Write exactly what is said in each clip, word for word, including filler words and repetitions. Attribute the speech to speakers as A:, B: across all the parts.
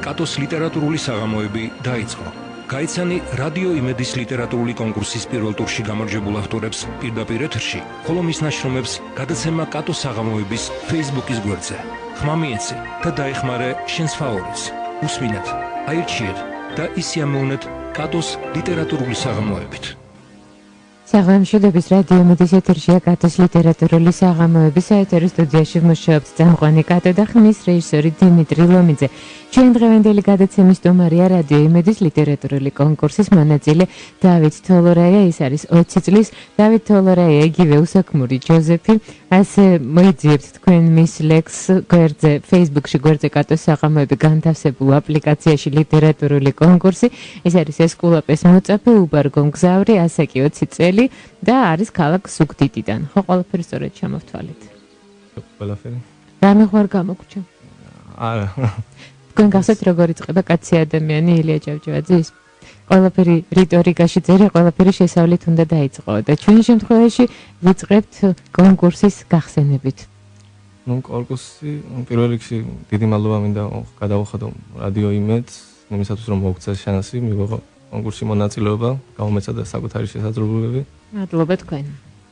A: კატოს ლიტერატურული საღამოები დაიწყო. გაიცანი რადიო იმედის ლიტერატურული კონკურსის პირველ ტურში გამარჯვებულ ავტორებს პირდაპირ ეთერში, ხოლო მის ნაშრომებს გადაცემა კატოს საღამოების Facebook-ის გვერდზე. ხმა მიეცი და დაეხმარე შენს ფავორიტს. უსმინეთ, აირჩიეთ და ისიამოვნეთ კატოს ლიტერატურული საღამოებით.
B: საღამოების რადიო იმედის ეთერშია კატოს ლიტერატურული საღამოების საეთერო სტუდიაში მუშაობს წამყვანი კატო და ხმის რეჟისორი დიმიტრი ლომიძე. ჩვენ დღევანდელი გადაცემის სტუმარია რადიო იმედის ლიტერატურული კონკურსის მონაწილე დავით თოლორაია. ის არის ოცი წლის დავით თოლორაია, იგივე უსაქმური ჯოზეფი. ასე მოიძიებთ თქვენ მის ლექს გვერდზე, Facebook-ში გვერდზე კატოს საღამოები განთავსებულ აპლიკაციაში ლიტერატურული კონკურსი. ეს არის ესკულაპეს მოწაფე, უბარგო მგზავრი, ასე კი ოცი წელი და არის ქალაქ ზუგდიდიდან. ხო, ყველაფერი სწორედ ჩამოვთვალეთ.
C: ყველაფერი.
B: რამე ხوار გამოგჩა?
C: არა.
B: თქვენ გახსოვთ როგორ იწყება კაცი ადამიანი ილია ჭავჭავაძის? ყველაფერი რიტორიკაში წერია, ყველაფერი შესავლით უნდა დაიწყო და ჩვენი შემთხვევაში ვიწყებთ კონკურსის გახსენებით.
C: ნუ კონკურსი პირველ რიგში დიდი მადლობა მინდა გადავუხადო რადიო იმედს, იმისათვის რომ მოგწეს შანსი, მივიღო კონკურსში მონაწილეობა, გამომეცადა საკუთარი შესაძლებლობები.
B: მადლობა თქვენ.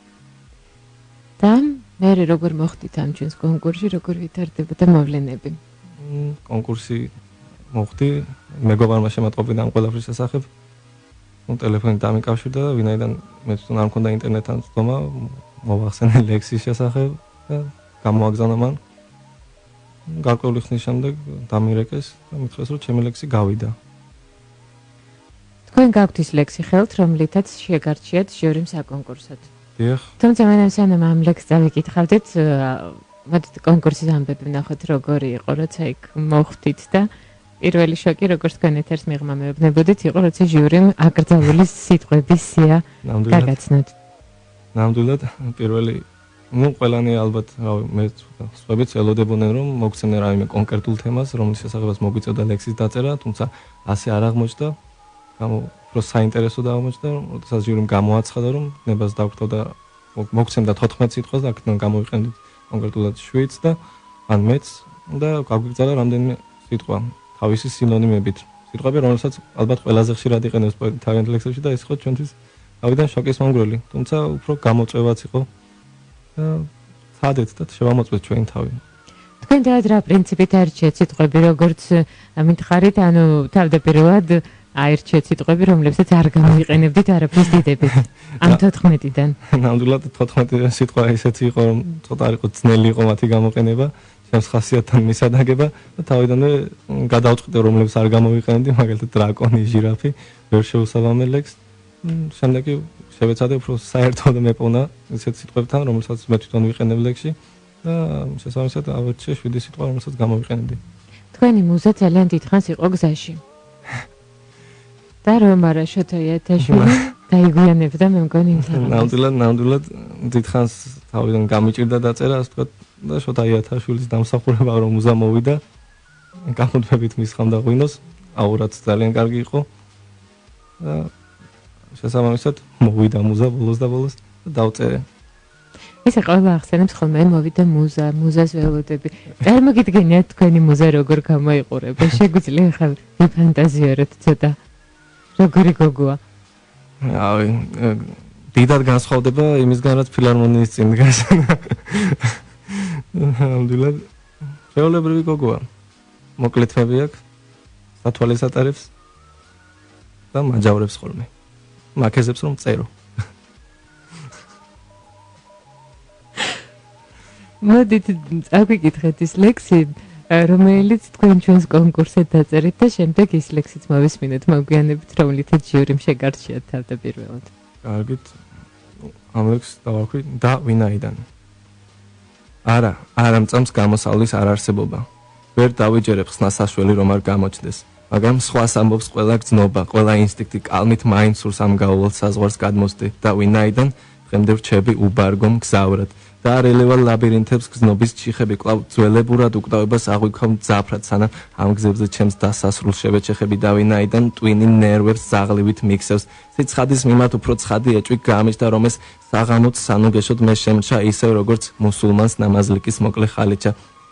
B: და მე როგორ მოხდით ამ ჩვენს კონკურსში, როგორ ვითარდებოდა მოვლენები?
C: კონკურსი მოხდი, მეგობარმა შემატყობინა ამ ყველაფრის შესახებ. ნუ ტელეფონით დამიკავშირდა და ვინაიდან მე თვითონ არ მქონდა ინტერნეტთან ცდომა, მოვახსენე ლექსის შესახებ და გამოაგზავნა მან. გარკვეული ხნის შემდეგ დამირეკეს და მითხრეს რომ ჩემი ლექსი გავიდა.
B: თქვენ გაქვთ ის ლექსი ხელთ, რომლითაც შეგარჩიათ ჟიურიმ საკონკურსოდ.
C: დიახ.
B: თუმცა მანამ სანამ ამ ლექსს დავიკითხავდეთ, მოდით კონკურსის ამბები ვნახოთ როგორი იყო, როცა იქ მოხვდით და პირველი შოკი, როგორც თქვენ ეთერს მიღმამეებნებოდით, იყო, როცა ჟიურიმ აკრძალული სიტყვების სია გაგაცნოთ.
C: ნამდვილად, პირველი, ну, ყველანი ალბათ, რავი, მე სხვაებიც ელოდებოდნენ, რომ მოგცემენ რაიმე კონკრეტულ თემას, რომლის შესახებაც მოგვიწევდა ლექსის დაწერა, თუმცა ასე არ აღმოჩნდა. გამო უფრო საინტერესო აღმოჩნდა, როდესაც ჟიურიმ გამოაცხადა, რომ ნებას დაგვხვდა მოგცემდა თოთხმეტ სიტყვას და აქედან გამოვიყენდით კონკრეტულად შვიდს და ან მეც და გაგვიგზავნა რამდენიმე სიტყვა თავისი სინონიმებით. სიტყვები, რომელსაც ალბათ ყველაზე ხშირად იყენებს პოეტი თავიანთ ლექსებში და ეს იყო ჩვენთვის თავიდან შოკის მომგვრელი, თუმცა უფრო გამოწვევაც იყო და ცადეთ და შევამოწმეთ ჩვენი თავი.
B: თქვენ და რა პრინციპით არჩიეთ სიტყვები, როგორც მითხარით, ანუ თავდაპირველად აირჩიეთ სიტყვები, რომლებსაც არ გამოიყენებდით არაფრის დიდებით. ამ თოთხმეტიდან.
C: ნამდვილად თოთხმეტი სიტყვა ისეთი იყო, რომ ცოტა არ იყო ძნელი იყო მათი გამოყენება, ჩემს ხასიათთან მისადაგება და თავიდანვე გადავწყვიტე, რომლებსაც არ გამოვიყენებდი, მაგალითად დრაკონი, ჟირაფი, ვერ შეუსაბამე ლექსს. შემდეგ შევეცადე უფრო საერთოდ მეპოვნა ისეთ სიტყვებთან, რომელსაც მე თვითონ ვიყენებ ლექსში და შესაბამისად ავირჩიე შვიდი სიტყვა, რომელსაც გამოვიყენებდი.
B: თქვენი მუზა ძალიან დიდხანს იყო გზაში. და რომ არა შოთაიათაშვილი დაიგვიანებდა მე მგონი იმთავრებას.
C: ნამდვილად, ნამდვილად დიდხანს თავიდან გამიჭირდა დაწერა, ასე ვთქვათ, და შოთაიათაშვილის დამსახურება რომ მუზა მოვიდა, გამოდმებით მისხამდა ღვინოს, აურაც ძალიან კარგი იყო. და შესაბამისად მოვიდა მუზა ბოლოს და ბოლოს და დავწერე.
B: ისე ყველა ახსენებს ხოლმე მოვიდა მუზა, მუზას ველოდები. წარმოგიდგენიათ თქვენი მუზა როგორ გამოიყურება? შეგვიძლია ხა ვიფანტაზიაროთ ცოტა. როგორი გოგოა?
C: რავი, დიდად განსხვავდება იმისგან, რაც ფილარმონიის წინ დგას. ნამდვილად შეულებრივი გოგოა. მოკლე თმები აქვს, სათვალეს ატარებს და მაჯავრებს ხოლმე. მაქეზებს რომ წერო.
B: მოდით წავიკითხეთ ის ლექსი, რომელიც თქვენ ჩვენს კონკურსზე დაწერით და შემდეგ ის ლექსიც მოვისმინეთ, მოგვიანებით რომლითაც ჟიურიმ შეგარჩიათ თავდაპირველად.
C: კარგით. ამ ლექსს დავაქვი და ვინაიდან. არა, არ ამწამს გამოსავლის არარსებობა. ვერ დავიჯერებ ხსნასაშველი რომ არ გამოჩნდეს. მაგრამ სხვას ამბობს ყველა გზნობა, ყველა ინსტინქტი კალმით მაინც სურს ამ გაუვალ საზღვარს გადმოსდე და ვინაიდან დღემდე რჩები უბარგო მგზავრად. და არ ელევალ ლაბირინთებს გზნობის ჩიხები კვლავ ძველებურად უკვდავებას აღვიქვა მძაფრად სანამ ამ გზებზე ჩემს დასასრულს შევეჩეხები და ვინაიდან ტვინი ნერვებს ზაღლივით მიქსევს სიცხადის მიმართ უფრო ცხადი ეჭვი გამიშდა რომ ეს საღამოც სანუ გეშოთ მე შემჩა ისევ როგორც მუსულმანს ნამაზლიკის მოკლე ხალიჩა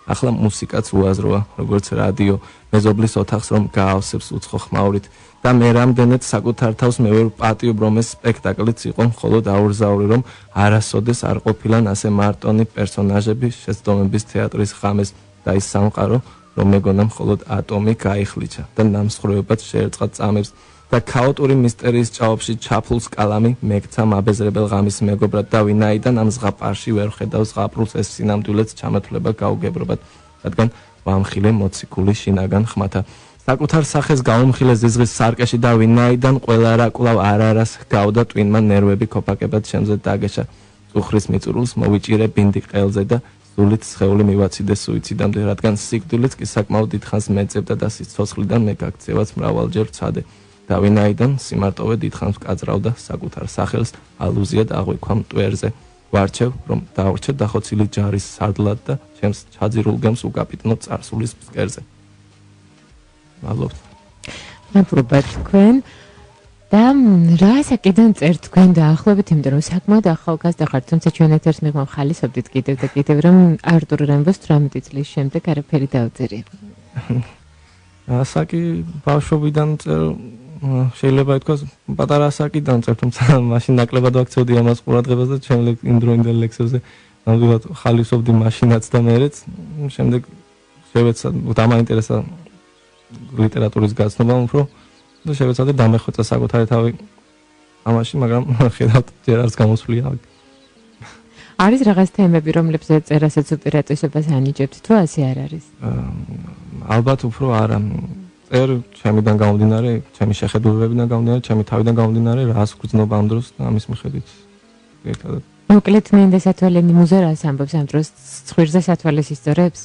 C: ახლა მუსიკაც უაზროა, როგორც რადიო, მეზობლის ოთახს რომ გაავსებს უცხო ხმაურით და მე რამდენად საკუთარ თავს მე ვერ პატიობ რომ ეს სპექტაკლიც იყო მხოლოდ აურზაური რომ არასოდეს არ ყოფილან ასე მარტონი პერსონაჟები შეცდომების თეატრის ღამეს და ის სამყარო რომ მეგონა მხოლოდ ატომი გაიხლიჩა და ნამსხვრევებად შეერწყა წამებს და ქაოტური მისტერიის ჭაობში ჩაფლულს კალამი მეკცა მაბეზრებელ ღამის მეგობრად და ვინაიდან ამ ზღაპარში ვერ ხედავს ზღაპრულს ეს სინამდვილეც ჩამათვლება გაუგებრობად რადგან ვამხილე მოციქული შინაგან ხმათა საკუთარ სახეს გაუმხილე ზიზღის სარკეში და ვინაიდან ყველა რა კვლავ არარას გავდა ტვინმა ნერვები ქოფაკებად შემზე დაგეშა წუხრის მიწურულს მოვიჭირე ბინდი ყელზე და სულით სხეული მივაციდე სუიციდამდე რადგან სიკვდილიც კი საკმაოდ დიდხანს მეწევდა და სიცოცხლიდან მე გაქცევაც მრავალჯერ ვცადე და ვინაიდან სიმარტოვე დიდხანს ვკაძრავდა საკუთარ სახელს ალუზიად აღვიქვა მტვერზე ვარჩევ რომ დავრჩე დახოცილი ჯარის სარდლად და ჩემს ჩაძირულ გემს უკაპიტნო წარსულის ფსკერზე მადლობთ
B: მადლობა თქვენ და რა საკიდან წერთ თქვენ დაახლოებით იმიტომ რომ საკმაოდ ახალგაზრდა ხართ თუმცა ჩვენ ეთერს მიღმა ხალისობდით კიდევ და კიდევ რომ არტურ რემბოს თვრამეტი წლის შემდეგ არაფერი დაუწერია
C: ასაკი ბავშვობიდან წერ შეიძლება ითქვას პატარა ასაკიდან წერ თუმცა მაშინ ნაკლებად ვაქცევდი ამას ყურადღებას და ჩემ იმ დროინდელ ლექსებზე ნამდვილად ხალისობდი მაშინაც და მერეც შემდეგ შევეცად დამაინტერესა ლიტერატურის გაცნობა უფრო და შევეცადე დამეხვეწა საკუთარი თავი ამაში მაგრამ ხედავთ ჯერ არც გამოსვლია
B: არის რაღაც თემები რომლებზეც წერასაც უპირატესობას ანიჭებთ თუ ასე არ არის
C: ალბათ უფრო არა წერ ჩემიდან გამომდინარე ჩემი შეხედულებებიდან გამომდინარე ჩემი თავიდან გამომდინარე რას გრძნობა ამ დროს და ამის მიხედვით ერთადად
B: მოკლედ მინდა სათვალენი მუზა რას ამბობს ამ დროს ცხვირზე სათვალეს ისტორიებს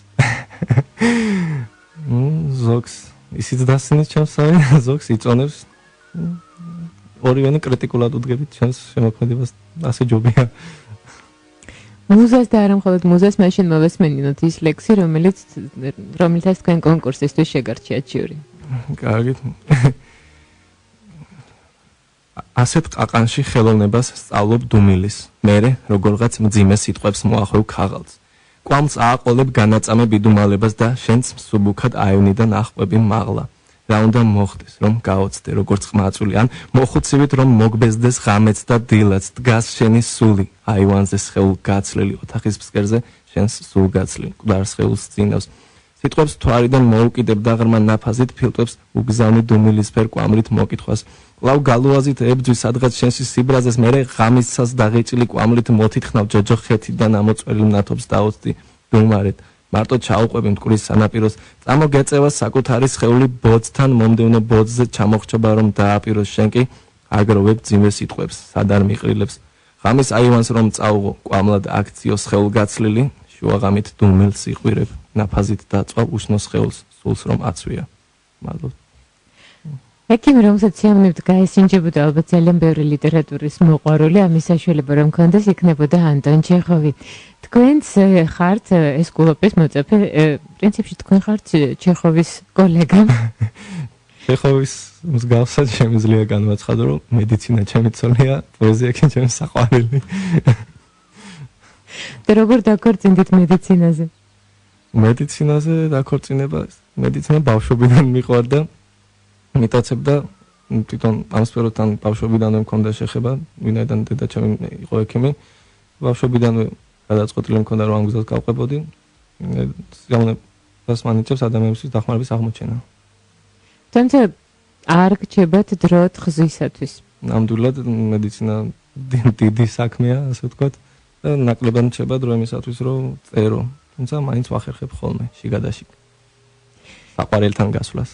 C: ზოგს ისიც დასინეს ჩემს ზოგს იწონებს ორივენი კრიტიკულად უდგებით ჩემს შემოქმედებას ასე ჯობია
B: მუზას და არა მხოლოდ მუზას მაშინ მოვესმენინოთ ის ლექსი რომელიც რომელთაც თქვენ კონკურსისთვის შეგარჩიათ ჟიური
C: კარგი ასეთ ყაყანში ხელოვნებას სწავლობ დუმილის მერე როგორღაც მძიმე სიტყვებს მოახვევ ქაღალდს კვამს ააყოლებ განაწამებ იდუმალებას და შენც მსუბუქად აევნიდან ახყვები მაღლა რა უნდა მოხდეს რომ გაოცდე როგორც ყმაწვილი ან მოხუცივით რომ მოგბეზდეს ღამეც და დილაც დგას შენი სული აივანზე სხეულ გაცლილი ოთახის ფსკერზე შენს სულ გაცლილ მკვდარ სხეულს წინავს სიტყვებს თვარიდან მოუკიდებ და ღრმა ნაფაზით ფილტვებს უგზავნი დუმილისფერ კვამრით მოკითხვას კვლავ გალუაზით ებძვი სადღაც შენში სიბრაზეს მერე ღამისას დაღეჭილი კვამრით მოთითხნავ ჯოჯოხეთიდან ამოწვერილ ნათობს დაოცდი დუმარეთ მარტო ჩაუყვები მტკვრის სანაპიროს წამოგეწევა საკუთარი სხეული ბოძთან მომდევნო ბოძზე ჩამოხრჩობა რომ დააპიროს შენ კი აგროვებ ძიმე სიტყვებს სადარ მიყრილებს ღამის აივანს რომ წაუღო კვამლად აქციო სხეულ გაცლილი შუაღამით დუმილს იყვირებ ნაფაზით დაწვა უშნო სხეულს სულს რომ აცვია მადლობთ
B: ეკიმ რომელსაც სიამოვნებთ გაესინჯებოდა ალბათ ძალიან ბევრი ლიტერატურის მოყვარული ამის საშუალება რომ ქონდეს იქნებოდა ანტონ ჩეხოვი თქვენც ხართ ეს კლუბის მოწაფე პრინციპში თქვენ ხართ ჩეხოვის კოლეგა
C: ჩეხოვის მსგავსად შემიძლია განვაცხადო რომ მედიცინა ჩემი ცოლია პოეზია კი ჩემი საყვარელი
B: და როგორ დაქორწინდით მედიცინაზე
C: მედიცინაზე დაქორწინება მედიცინა ბავშვობიდან მიყვარდა მიტაცებდა თვითონ ამ სფეროსთან ბავშვობიდანვე მქონდა შეხება ვინაიდან დედა ჩემი იყო ექიმი ბავშვობიდანვე გადაწყვეტილი მქონდა რომ ამ გზას გავყვებოდი სიამოვნებას მანიჭებს ადამიანისთვის დახმარების აღმოჩენა
B: თუმცა არ გჭებათ დრო თხზვისათვის
C: ნამდვილად მედიცინა დიდი საქმეა ასე ვთქვათ და ნაკლებად რჩება დრო იმისათვის რომ წერო თუმცა მაინც ვახერხებ ხოლმე შიგადაშიგ საყვარელთან გასვლას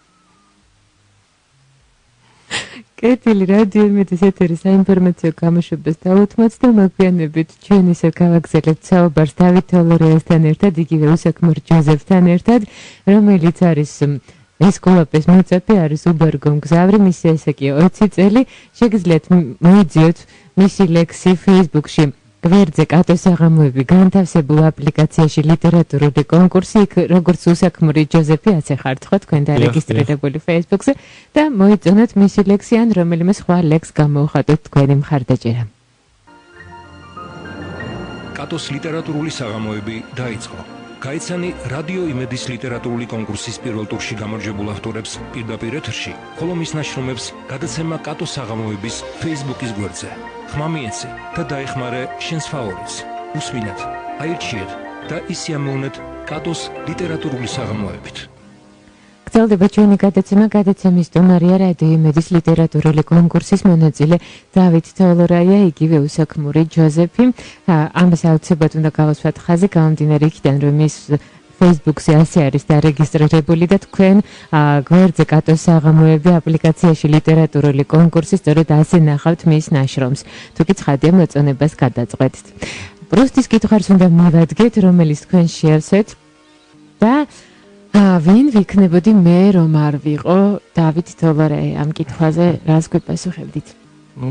B: კეთილი რადიო იმედის ეთერის საინფორმაციო გამოშვებას დავუთმოთ და მოგვიანებით ჩვენ ისე გავაგზავნებთ საუბარს დავით თოლორიასთან ერთად იგივე უსაქმო ჯოზეფთან ერთად რომელიც არის ესკოლაპის მოწაფე არის უბერგო მგზავრი მისი ესაკი ოცი წელი შეგიძლიათ მოიძიოთ მისი ლექსი Facebook-ში გვერდზე კატოს საღამოები განთავსებულ აპლიკაციაში ლიტერატურული კონკურსი იქ როგორც უსაქმური ჯოზეფი ასე ხართ ხო თქვენ დარეგისტრირებული Facebook-ზე და მოიწონოთ მისი ლექსი ან რომელიმე სხვა ლექს გამოუხატოთ თქვენი მხარდაჭერა
A: კატოს ლიტერატურული საღამოები დაიწყო გაიცანი რადიო იმედის ლიტერატურული კონკურსის პირველ ტურში გამარჯვებულ ავტორებს პირდაპირ ეთერში, ხოლო მის ნაშრომებს გადაცემა კატო საღამოების Facebook-ის გვერდზე. ხმა მიეცი და დაეხმარე შენს ფავორიტს. უსმინეთ, აირჩიეთ და ისიამოვნეთ კატოს ლიტერატურული საღამოებით.
B: გრძელდება ჩვენი გადაცემა, გადაცემის სტუმარია რადიო იმედის ლიტერატურული კონკურსის მონაწილე დავით თოლორაია, იგივე უსაქმური ჯოზეფი. ამას აუცილებლად უნდა გავასვათ ხაზი, გამომდინარე იქიდან, რომ ის Facebook-ზე ასე არის დარეგისტრირებული და თქვენ გვერდზე კატოს საღამოები აპლიკაციაში ლიტერატურული კონკურსი სწორედ ასე ნახავთ მის ნაშრომს. თუ კი ცხადია მოწონებას გადაწყვეტთ. პრუსტის კითხვას უნდა მივადგეთ, რომელიც თქვენ შეავსეთ და ვინ ვიქნებოდი მე რომ არ ვიყო დავით თოლორაია ამ კითხვაზე რას გვეპასუხებდით?
C: ნუ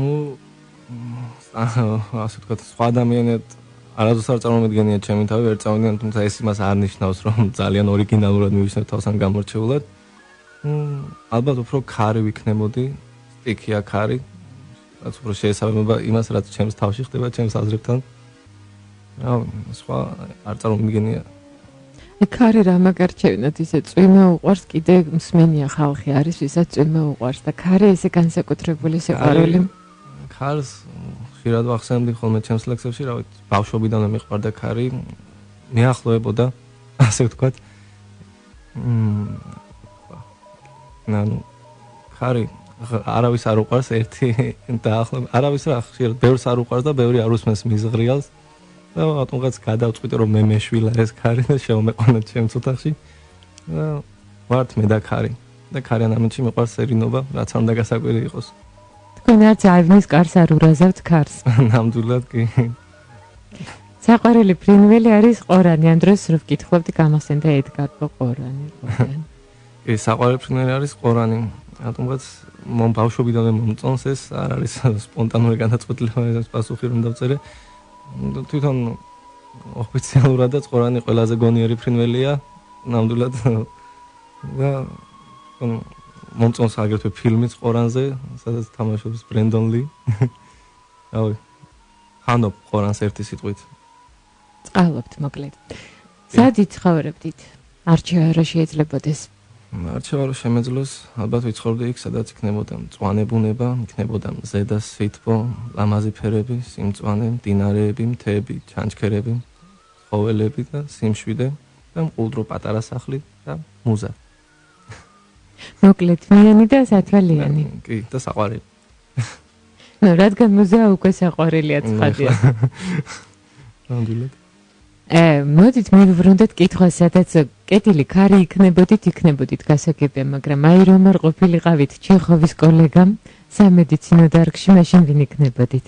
C: ასე ვთქვათ, სხვა ადამიანად არასდროს არ წარმომედგენია ჩემი თავი, ვერ წავიდნენ, თუმცა ეს იმას არ ნიშნავს, რომ ძალიან ორიგინალურად მივისნებ თავს ან გამორჩეულად. ალბათ უფრო ქარი ვიქნებოდი, სტიქია ქარი, რაც უფრო შეესაბამება იმას, რაც ჩემს თავში ხდება, ჩემს აზრებთან. რა, სხვა არ წარმომედგენია.
B: ქარი რა მაგარჩევინოთ, ისე წვიმა უყვარს, კიდე მსმენია ხალხი არის, ვისაც წვიმა უყვარს და ქარი ესე განსაკუთრებული სიყვარული.
C: ქარს ხშირად ვახსენებდი ხოლმე ჩემს ლექსებში, რა ვიცი, ბავშვობიდანვე მიყვარდა ქარი, მეახლოებოდა, ასე ვთქვათ. ნანუ ქარი არავის არ უყვარს, ერთი დაახლოებით, არავის რა, ხშირად ბევრს არ უყვარს და ბევრი არ უსმენს მის ღრიალს. და რატომღაც გადავწყვიტე რომ მე მეშვილა ეს ქარი და შევმეყვანოთ ჩემს ოთახში. და ვართ მე და ქარი. და ქარიან ამეთში მიყვარს სერინობა, რაც არ უნდა გასაკვირი იყოს.
B: თქვენ არც აივნის კარს არ ურაზავთ ქარს.
C: ნამდვილად კი.
B: საყვარელი ფრინველი არის ყორანი, ამ დროს რო ვკითხავდი გამახსენდა ედგარ ყორანი, ყორანი.
C: კი, საყვარელი ფრინველი არის ყორანი. რატომღაც მომ ბავშვობიდანვე მომწონს ეს, არ არის სპონტანური განაცხადება, ეს პასუხი რომ დავწერე. თვითონ ოფიციალურადაც ყორანი ყველაზე გონიერი ფრინველია, ნამდვილად და მომწონს აგრეთვე ფილმიც ყორანზე, სადაც თამაშობს ბრენდონ ლი. რავი, ხანობ ყორანს ერთი სიტყვით.
B: წყალობთ მოკლედ. სად იცხოვრებდით? არჩევა რა შეიძლებადეს?
C: არჩევა რა შემეძლოს, ალბათ ვიცხოვრდი იქ, სადაც იქნებოდა მწვანე ბუნება, იქნებოდა მზე და სითბო, ლამაზი ფერები, სიმწვანე, მდინარეები, მთები, ჩანჩქერები, ცხოველები და სიმშვიდე და მყუდრო პატარა სახლი და მუზა.
B: მოკლედ მიანი და სათვალიანი.
C: კი, და საყვარელი.
B: ნუ რადგან მუზა უკვე საყვარელია ცხადია.
C: ნამდვილად.
B: ე, მოდით მივუბრუნდეთ კითხვას, სადაც კეტილი ქარი იქნებოდით, იქნებოდით გასაგებია, მაგრამ აი რომ არ ყოფილიყავით ჩეხოვის კოლეგამ სამედიცინო დარგში, მაშინ ვინ იქნებოდით?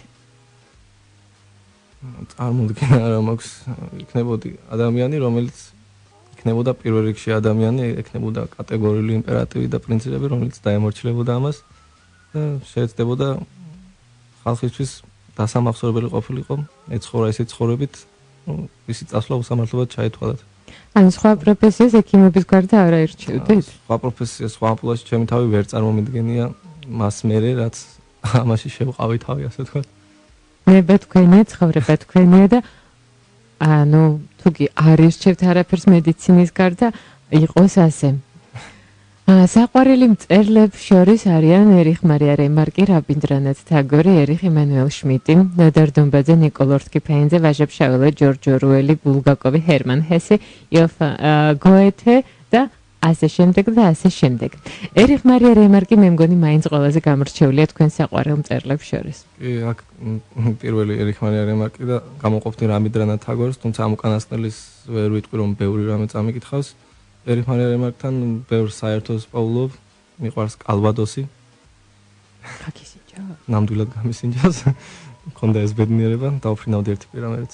C: წარმოვიდგინე რა მაქვს, იქნებოდი ადამიანი, რომელიც იქნებოდა პირველ რიგში ადამიანი, იქნებოდა კატეგორიული იმპერატივი და პრინციპები, რომელიც დაემორჩილებოდა ამას და შეეცდებოდა ხალხისთვის დასამახსოვრებელი ყოფილიყო, ეცხოვრა ისეთი ცხოვრებით, ისი წასვლა უსამართლობად ჩაითვალათ.
B: ან სხვა პროფესიას ექიმობის გარდა არ აირჩევდით?
C: სხვა პროფესია, სხვა ამპლუაში ჩემი თავი ვერ წარმომიდგენია მას მერე, რაც ამაში შევყავი თავი, ასე ვთქვათ.
B: ნება თქვენია, ცხოვრება თქვენია და ანუ თუ კი არ ირჩევთ არაფერს მედიცინის გარდა, იყოს ასე. საყვარელი მწერლებს შორის არიან ერიხ მარია რემარკი, რაბინდრანათ თაგორი, ერიხ იმანუელ შმიტი, ნოდარ დონბაძე, ნიკოლ ორთქიფეინძე, ვაჟა ფშაველა, ჯორჯ ორუელი, ბულგაკოვი, ჰერმან ჰესე, იოჰ გოეთე და ასე შემდეგ და ასე შემდეგ. ერიხ მარია რემარკი მე მგონი მაინც ყველაზე გამორჩეულია თქვენ საყვარელ მწერლებს შორის.
C: კი, აქ პირველი ერიხ მარია რემარკი და გამოყოფდი რაბინდრანათ თაგორს, თუმცა ამ უკანასკნელის ვერ ვიტყვი რომ ბევრი რამე წამიკითხავს. ერიხ მარია რემარკთან ბევრ საერთოს პოულობ, მიყვარს კალვადოსი.
B: გაგისინჯა?
C: ნამდვილად გამისინჯას. მქონდა ეს ბედნიერება, დავფრინავდი ერთი პირამედს.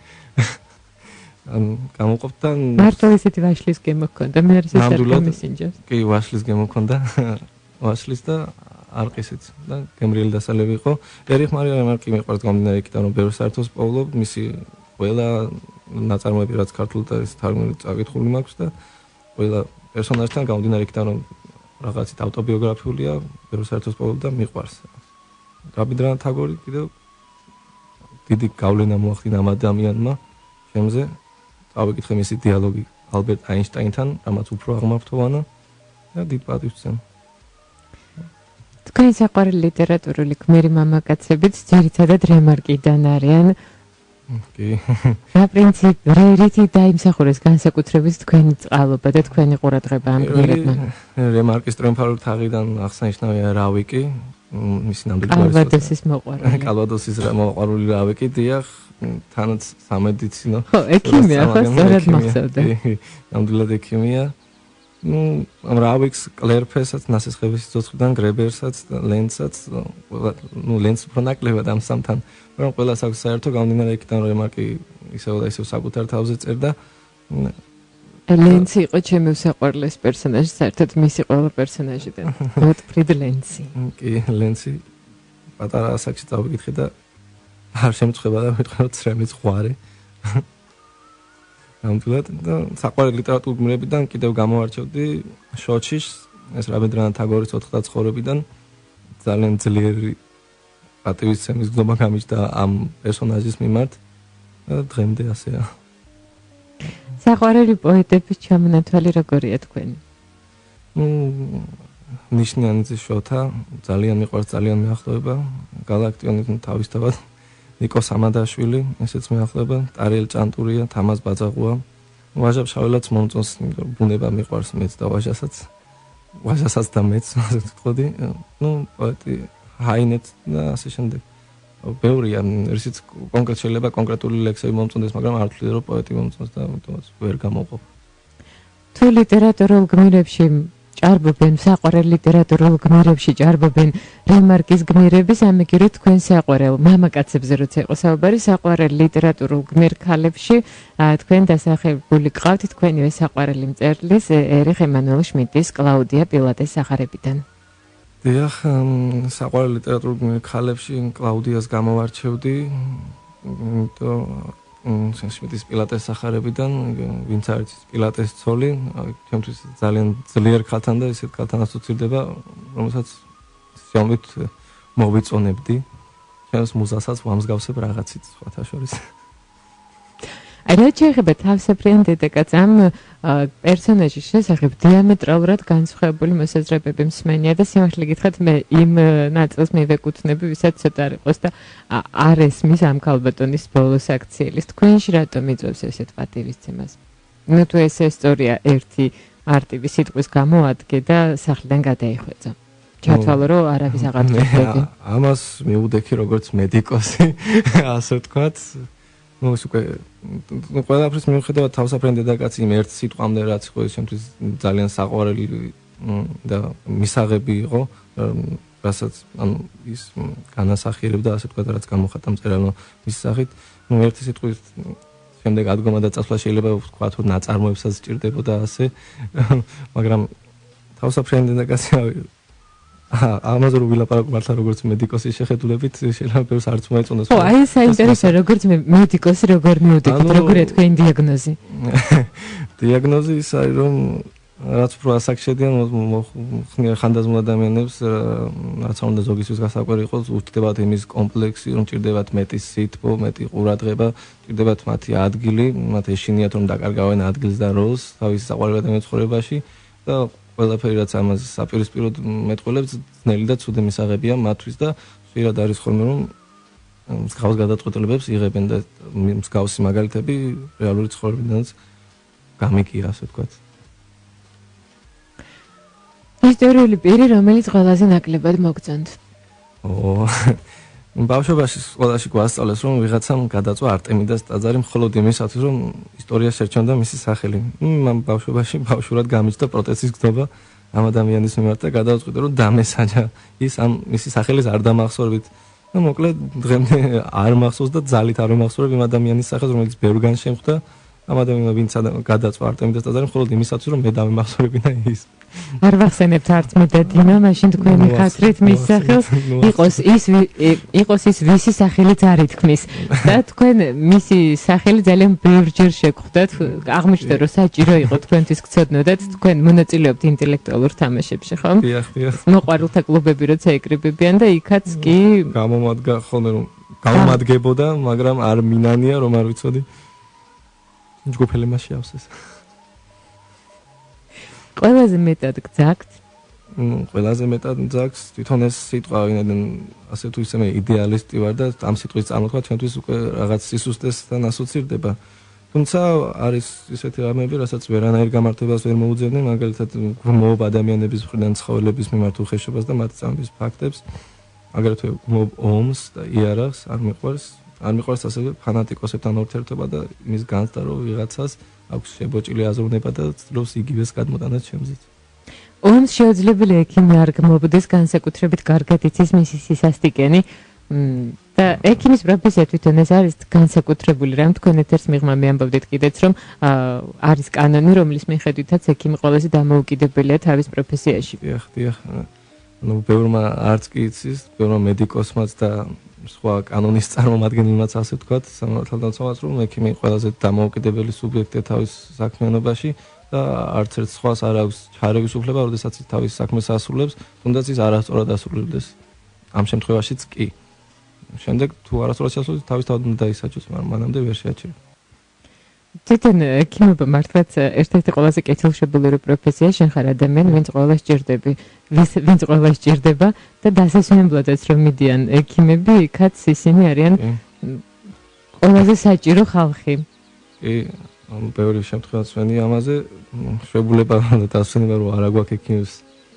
C: ან გამოყოფთან
B: მარტო ისეთი ვაშლის გემო ჰქონდა, მე არ ისე გამისინჯას.
C: კი, ვაშლის გემო ჰქონდა. ვაშლის და არყისიც და გემრიელი დასალევი იყო. ერიხ მარია რემარკი მიყვარს გამომდინარე იქიდან, რომ ბევრ საერთოს პოულობ, მისი ყველა ნაწარმოები რაც ქართულ და ეს თარგმნილი წაკითხული მაქვს და ყველა პერსონაჟთან გამომდინარე იქიდან, რომ რაღაცით ავტობიოგრაფიულია, ბევრ საერთოს პოულობ და მიყვარს. რაბინდრანათ თაგორი კიდევ დიდი გავლენა მოახდინა ამ ადამიანმა ჩემზე. წავიკითხე მისი დიალოგი ალბერტ აინშტაინთან, რამაც უფრო აღმართოვანა და დიდ პატივს ვცემ.
B: თქვენი საყვარელი ლიტერატურული გმირი მამაკაცებიც ძირითადად რემარკიდან არიან.
C: კი.
B: რა პრინციპ რითი დაიმსახურეს განსაკუთრებით თქვენი წყალობა და თქვენი ყურადღება ამ გმირებმა?
C: რემარკის ტრიუმფალური თაღიდან აღსანიშნავია რავიკი, მისი ნამდვილი
B: გვარი. კალვადოსის მოყვარული.
C: კალვადოსის მოყვარული რავიკი, დიახ, თანაც სამედიცინო.
B: ხო, ექიმია, ხო, სწორად მახსოვდა.
C: ნამდვილად ექიმია. ну, ამ რავიქს, კლერფესაც, ნასესხების სიცოცხლიდან, გრებერსაც, ლენცსაც, ну, ლენც უფრო ნაკლებად ამ სამთან, მაგრამ ყველას აქვს საერთო გამომდინარე იქიდან, რომ რემარკი ისევ და ისევ საკუთარ თავზე წერდა.
B: ლენცი იყო ჩემი უსაყვარლესი პერსონაჟი, საერთოდ მისი ყველა პერსონაჟიდან. გოტფრიდ ლენცი.
C: კი, ლენცი პატარა ასაკში წავიკითხე და არ შემწხვება და მეთქვა რომ ცრემი ზღვარი. ნამდვილად და საყვარელი ლიტერატურული გმირებიდან კიდევ გამოვარჩევდი შოჩიშს, ეს რაბინდრანათ თაგორის ოთხი ცხოვრებიდან ძალიან ძლიერი პატივისცემის გზნობა გამიჩნდა ამ პერსონაჟის მიმართ და დღემდე ასეა.
B: საყვარელი პოეტების ჩამონათვალი როგორია თქვენი?
C: ну, ნიშნიანიძის შოთა ძალიან მიყვარს, ძალიან მეახლოება, გალაქტიონის თავისთავად. ნიკო სამადაშვილი, ესეც მეახლოება, ტარიელ ჭანტურია, თამაზ ბაძაღუა. ვაჟა ფშაველაც მომწონს, ბუნება მიყვარს მეც და ვაჟასაც. ვაჟასაც და მეც, ასე ვთქვი. ну, პოეტი ჰაინეც და ასე შემდეგ. ბევრია, ისიც კონკრეტ შეიძლება კონკრეტული ლექსები მომწონდეს, მაგრამ არ ვთვლი რომ პოეტი მომწონს და ამიტომაც ვერ გამოვყო.
B: თუ ლიტერატურულ გმირებში ჭარბობენ, საყვარელ ლიტერატურულ გმირებში ჭარბობენ რემარკის გმირების, ამიგივე თქვენ საყვარელ მამაკაცებზე როცა იყო საუბარი, საყვარელ ლიტერატურულ გმირ ქალებში თქვენ დასახელებული გყავთ თქვენივე საყვარელი მწერლის ერიხ ემანუელ შმიდტის კლაუდია პილატეს სახარებიდან.
C: დიახ, საყვარელ ლიტერატურულ გმირ ქალებში კლაუდიას გამოვარჩევდი, იმიტომ შმიდტის პილატეს სახარებიდან, ვინც არის პილატეს ცოლი, ჩემთვის ძალიან ძლიერ ქალთან და ისეთ ქალთან ასოცირდება, რომელსაც სიამოვნებით მოვიწონებდი. ჩემს მუზასაც ვამსგავსებ რაღაცით სხვათა შორის.
B: აი რა შეიძლება თავსაფრიან დედაკაც ამ პერსონაჟის შესახებ დიამეტრალურად განსხვავებული მოსაზრებები მსმენია და სიმართლე გითხრათ მე იმ ნაწილს მივეკუთვნები, ვისაც ცოტა არ იყოს და არ ესმის ამ ქალბატონის ბოლოს აქციელის. თქვენში რატომ იწვევს ესეთ პატივისცემას? ну თუ ეს ისტორია ერთი მარტივი სიტყვის გამოადგე და სახლიდან გადაიხვეწა. ჩათვალო რომ არავის აღარ გწევდი.
C: ამას მიუდექი როგორც მედიკოსი, ასე ვთქვათ. ну ის უკვე ну ყველაფრის მიუხედავად თავსაფრენ დედაკაცი იმ ერთ სიტყვამდე რაც იყო შემთხვევით ძალიან საყვარელი და მისაღები იყო, რასაც ანუ ის განასახიერებდა ასე ვთქვათ რაც გამოხატა მწერალმა მის სახით. ну ერთი სიტყვის შემდეგ ადგომა და წასვლა შეიძლება ვთქვათ რომ ნაწარმოებსაც სჭირდებოდა ასე, მაგრამ თავსაფრენ დედაკაცი ამაზე რო ვილაპარაკო მართლა როგორც მედიკოსის შეხედულებით შეიძლება ბევრს არც მოეწონოს.
B: ხო, აი ეს საინტერესოა როგორც მედიკოსი როგორ მივდებით, როგორია თქვენი დიაგნოზი?
C: დიაგნოზი ის არის რომ რაც უფრო ასაკ შედიან ხნია ხანდაზმულ ადამიანებს რაც არ უნდა ზოგისთვის გასაკვირი იყოს, უთქდებათ იმის კომპლექსი, რომ ჭირდებათ მეტი სითბო, მეტი ყურადღება, ჭირდებათ მათი ადგილი, მათ ეშინიათ რომ დაკარგავენ ადგილს და როლს თავის საყვარელ ადამიანის ცხოვრებაში და ყველაფერი რაც ამას საპირისპიროდ მეტყველებს ძნელი და ცუდი მისაღებია მათთვის და ხშირად არის ხოლმე რომ მსგავს გადაწყვეტილებებს იღებენ და მსგავსი მაგალითები რეალური ცხოვრებიდანაც გამიგია ასე ვთქვათ.
B: ისტორიული პირი რომელიც ყველაზე ნაკლებად მოგწონთ?
C: ო ბავშვობაში სკოლაში გვასწავლეს რომ ვიღაცამ გადაწვა არტემიდას ტაძარი მხოლოდ იმისათვის რომ ისტორიაში შერჩენდა მისი სახელი. მან ბავშვობაში ბავშვურად გამიჩნდა პროტესტის გზნობა ამ ადამიანის მიმართ და გადავწყვიტე რომ დამესაჯა ის ამ მისი სახელის არ დამახსოვრებით. ну მოკლედ დღემდე არ მახსოვს და ძალით არ მახსოვრებ იმ ადამიანის სახელს რომელიც ბევრგან შემხვდა. ამ ადამიანმა ვინც გადაწვა არტემიდას ტაძარი მხოლოდ იმისათვის რომ მე დამემახსოვრებინა ის.
B: არ ვახსენებთ არც მე და დინა, მაშინ თქვენი ხათრით მის სახელს იყოს ის იყოს ის ვისი სახელიც არ ითქმის და თქვენ მისი სახელი ძალიან ბევრჯერ შეგხვდათ, აღმოჩნდა რომ საჭირო იყო თქვენთვის გცოდნოდათ, თქვენ მონაწილეობთ ინტელექტუალურ თამაშებში, ხო?
C: დიახ, დიახ.
B: მოყვარულთა კლუბები როცა ეკრიბებიან და იქაც კი
C: გამომადგა ხოლმე რომ გამომადგებოდა, მაგრამ არ მინანია რომ არ ვიცოდი. ჯგუფელი მასში ავსეს.
B: ყველაზე მეტად გძაგთ?
C: ნუ ყველაზე მეტად გძაგს თვითონ ეს სიტყვა, ვინაიდან ასე თუ ისე მე იდეალისტი ვარ და ამ სიტყვის წარმოთქვა ჩვენთვის უკვე რაღაც სისუსტესთან ასოცირდება. თუმცა არის ისეთი რამეები, რასაც ვერანაირ გამართებას ვერ მოუძებდნენ, მაგალითად გმობ ადამიანების მხრიდან ცხოველების მიმართ უხეშობას და მათ წამების ფაქტებს, აგრეთვე გმობ ომს და იარაღს არ მიყვარს, არ მიყვარს ასევე ფანატიკოსებთან ურთიერთობა და იმის განცდა, რომ ვიღაცას აქვს შებოჭილი აზროვნება და ცდილობს იგივეს გადმოტანაც ჩემზეც.
B: ომს შეუძლებელი ექიმი არ გმობდეს, განსაკუთრებით კარგად იცის მისი სისასტიკენი. და ექიმის პროფესია თვითონ ეს არის განსაკუთრებული რამ თქვენ ეთერს მიღმა მე ამბობდით კიდეც რომ არის კანონი რომლის მიხედვითაც ექიმი ყველაზე დამოუკიდებელია თავის პროფესიაში.
C: დიახ, დიახ. ნუ ბევრმა არც კი იცის, ბევრმა მედიკოსმაც და სხვა კანონის წარმომადგენელმაც ასე ვთქვათ, სამართალდამცავად რომ ექიმი ყველაზე დამოუკიდებელი სუბიექტია თავის საქმიანობაში და არც ერთ სხვას არ აქვს ჩარევის უფლება, როდესაც ის თავის საქმეს ასრულებს, თუნდაც ის არასწორად ასრულებს. ამ შემთხვევაშიც კი. შემდეგ თუ არასწორად შეასრულებს, თავის თავად უნდა დაისაჯოს, მაგრამ მანამდე ვერ შეაჩერებს.
B: თვითონ ექიმობა მართლაც ერთ-ერთი ყველაზე კეთილშობილი პროფესია, შენ ხარ ადამიანი, ვინც ყველა სჭირდები, ვინც ყველა სჭირდება და დასასვენებლადაც რომ მიდიან ექიმები, იქაც ისინი არიან ყველაზე საჭირო ხალხი.
C: კი, ბევრი შემთხვევაც ვენი ამაზე, შეგულება და დასვენება რომ არა გვაქვს ექიმს.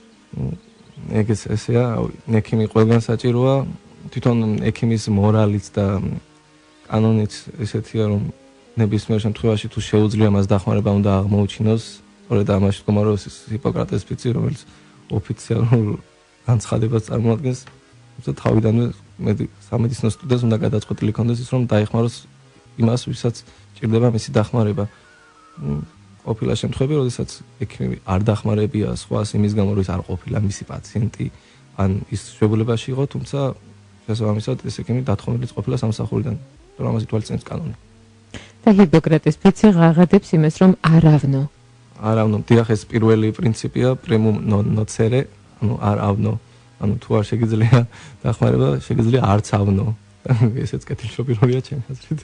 C: ეგეც ესეა, ექიმი ყველგან საჭიროა. თვითონ ექიმის მორალიც და კანონიც ესეთია რომ ნებისმიერ შემთხვევაში თუ შეუძლია მას დახმარება უნდა აღმოუჩინოს, სწორედ ამაში მდგომარეობს ჰიპოკრატეს ფიცი, რომელიც ოფიციალურ განცხადებას წარმოადგენს, თუმცა თავიდანვე სამედიცინო სტუდენტს უნდა გადაწყვეტილი ქონდეს ის, რომ დაეხმაროს იმას, ვისაც ჭირდება მისი დახმარება. ყოფილა შემთხვევები, როდესაც ექიმი არ დახმარებია სხვას იმის გამო, რომ ის არ ყოფილა მისი პაციენტი, ან ის შეუძლებაში იყო, თუმცა შესაბამისად ეს ექიმი დათხოვილიც ყოფილა სამსახურიდან, რომ ამას ითვალისწინებს კანონი.
B: და ჰიპოკრატეს ფიცი ღაღადებს იმას, რომ არავნო.
C: არავნო, დიახ, ეს პირველი პრინციპია, primum non nocere, ანუ არ ავნო. ანუ თუ არ შეგიძლია დახმარება, შეგიძლია არც ავნო. ესეც კეთილშობილია ჩემი აზრით.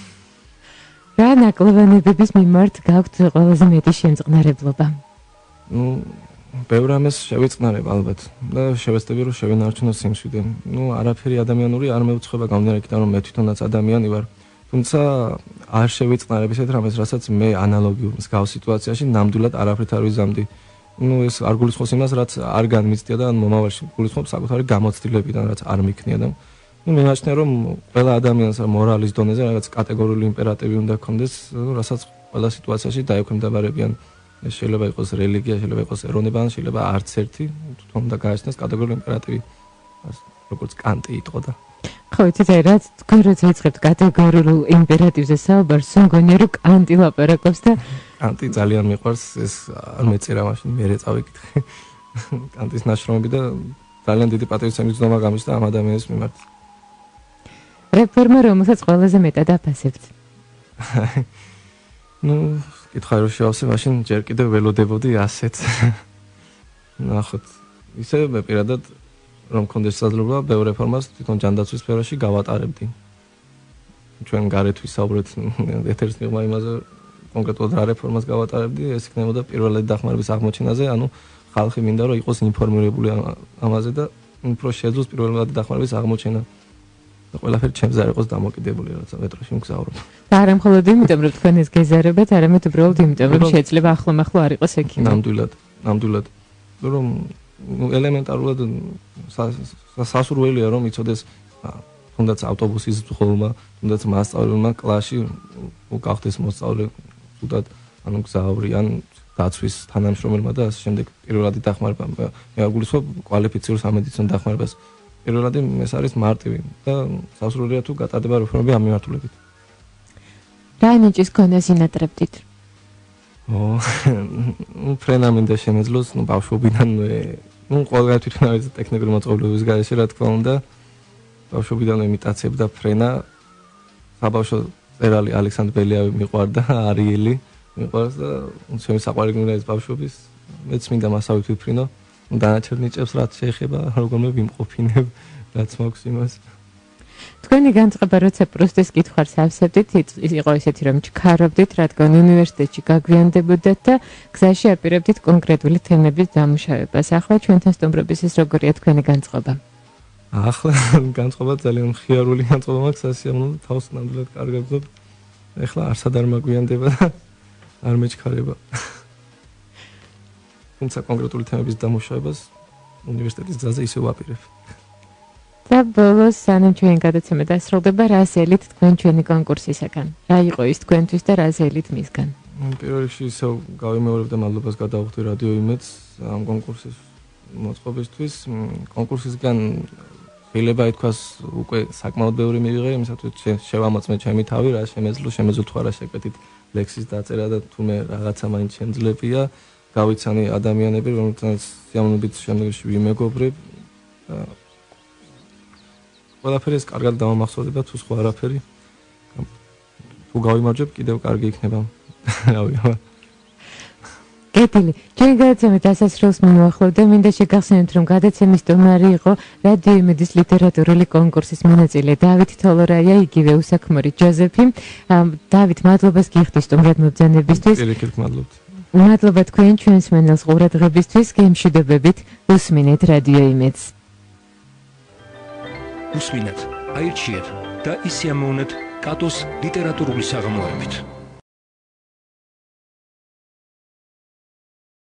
B: რა ნაკლებობების მიმართ გაქვთ ყველაზე მეტი შემწყნარებლობა?
C: ნუ ბევრ ამას შევიწყნარებ ალბათ და შევეცდები რომ შევენარჩუნო სიმშვიდე. ნუ არაფერი ადამიანური არ მეუცხება გამომდინარე იქიდან რომ მე თვითონაც ადამიანი ვარ. თუმცა არ შევიწყნარებ ისეთ რამეს, რასაც მე ანალოგიურ მსგავს სიტუაციაში ნამდვილად არაფრით არ ვიზამდი. ნუ ეს არ გულისხმობს იმას, რაც არ განმიცდია და მომავალში გულისხმობს საკუთარი გამოცდილებიდან, რაც არ მიქნია და ნუ მიმაჩნია რომ ყველა ადამიანს მორალის დონეზე რაღაც კატეგორიული იმპერატივი უნდა ჰქონდეს, რასაც ყველა სიტუაციაში დაექვემდებარებიან. ეს შეიძლება იყოს რელიგია, შეიძლება იყოს ეროვნება, შეიძლება არც ერთი, თვითონ უნდა გააჩნდეს კატეგორიული იმპერატივი, როგორც კანტი იტყოდა.
B: ხო, იცით რაც თქვენ როცა იწყებთ კატეგორიულ იმპერატივზე საუბარს, მგონია რომ კანტი ლაპარაკობს და
C: კანტი ძალიან მიყვარს, ეს არ მეწერა მაშინ მერე წავიკითხე. კანტის ნაშრომები და ძალიან დიდი პატრიოტიზმის ზომა გამიშთა ამ ადამიანის მიმართ.
B: რეფორმა რომელსაც ყველაზე მეტად აფასებთ.
C: ნუ კითხავ რომ შევავსე, მაშინ ჯერ კიდევ ველოდებოდი ასეთ. ნახოთ, ისე მე პირადად რომ მქონდეს შესაძლებლობა ბევრ რეფორმას თვითონ ჯანდაცვის სფეროში გავატარებდი. ჩვენ გარეთ ვისაუბრეთ ეთერს მიღმა იმაზე, კონკრეტულად რა რეფორმას გავატარებდი, ეს იქნებოდა პირველადი დახმარების აღმოჩენაზე, ანუ ხალხი მინდა რომ იყოს ინფორმირებული ამაზე და უფრო შეძლოს პირველადი დახმარების აღმოჩენა. და ყველაფერი ჩემზე არ იყოს დამოკიდებული, როცა მეტროში მგზავრობ.
B: და არა მხოლოდ იმიტომ, რომ თქვენ ეს გეზარებათ, არამედ უბრალოდ იმიტომ, რომ შეიძლება ახლო-მახლო არ იყოს ექიმი.
C: ნამდვილად, ნამდვილად. რომ ელემენტარულად სასურველია რომ იცოდეს თუნდაც ავტობუსის მძღოლმა, თუნდაც მასწავლებელმა კლასში უკახდეს მოსწავლე თუნდაც ანუ გზავრი ან დაცვის თანამშრომელმა და ასე შემდეგ პირველადი დახმარება. მე აგულისხმობ კვალიფიციურ სამედიცინო დახმარებას. პირველადი ეს არის მარტივი და სასურველია თუ გატარდება რეფორმები ამ მიმართულებით.
B: რა ნიჭის ქონას ინატრებდით?
C: ო, ნუ ფრენა მინდა შემეძლოს, ნუ ბავშვობიდან ნუ ყველგან თვითონ არის ტექნიკური მოწყობილობის გარეშე რა თქმა უნდა. ბავშვობიდან იმიტაციებდა ფრენა. საბავშვო წერალი ალექსანდრ ბელიავი მიყვარდა, არიელი მიყვარს და ჩემი საყვარელი გმირა ეს ბავშვობის. მეც მინდა მასავით ვიფრინო. დანარჩენ ნიჭებს რაც შეეხება, როგორმე ვიმყოფინებ, რაც მაქვს იმას.
B: თქვენი განწყობა როცა პრუსტის კითხვას ავსებდით, ის იყო ესეთი, რომ ჩქარობდით, რადგან უნივერსიტეტში გაგვიანდებოდათ და გზაში აპირებდით კონკრეტული თემების დამუშავებას. ახლა ჩვენთან სტუმრობის ის როგორია თქვენი განწყობა?
C: ახლა განწყობა ძალიან მხიარული განწყობა მაქვს, სასიამოვნო და თავს ნამდვილად კარგად ვგზნობ. ეხლა არსად არ მაგვიანდება და არ მეჩქარება. თუმცა კონკრეტული თემების დამუშავებას უნივერსიტეტის გზაზე ისე ვაპირებ.
B: და ბოლოს სანამ ჩვენ გადაცემა დასრულდება, რა ზელით თქვენ ჩვენი კონკურსისაგან? რა იყო ის თქვენთვის და რა ზელით მისგან?
C: პირველ რიგში ისევ გავიმეორებ და მადლობას გადავუხდი რადიო იმედს ამ კონკურსის მოწყობისთვის. კონკურსისგან შეიძლება ითქვას უკვე საკმაოდ ბევრი მივიღე, იმისათვის შევამოწმე ჩემი თავი, რა შემეძლო, შემეძლო თუ არა შეკვეთით ლექსის დაწერა და თუმე რაღაცა მაინც შემძლებია. გავიცანი ადამიანები, რომელთაც სიამოვნებით შემდგომში ვიმეგობრებ. ყველაფერი ეს კარგად დავამახსოვრდება, თუ სხვა არაფერი. თუ გავიმარჯვებ, კიდევ კარგი იქნება. რავი.
B: კეთილი. ჩვენ გადაცემით დასასრულს მიმოახლოვდა, მინდა შეგახსენოთ, რომ გადაცემის სტუმარი იყო რადიო იმედის ლიტერატურული კონკურსის მონაწილე დავით თოლორაია, იგივე უსაქმორი ჯოზეფი. დავით, მადლობას გიხდი სტუმრად მობრძანებისთვის.
C: პირიქით მადლობთ.
B: მადლობა თქვენ ჩვენს მენელს ყურადღებისთვის, გემშვიდობებით, უსმინეთ რადიო იმედს.
A: უსმინეთ, აირჩიეთ და ისე ამოვნეთ კატოს ლიტერატურული საღამოებით.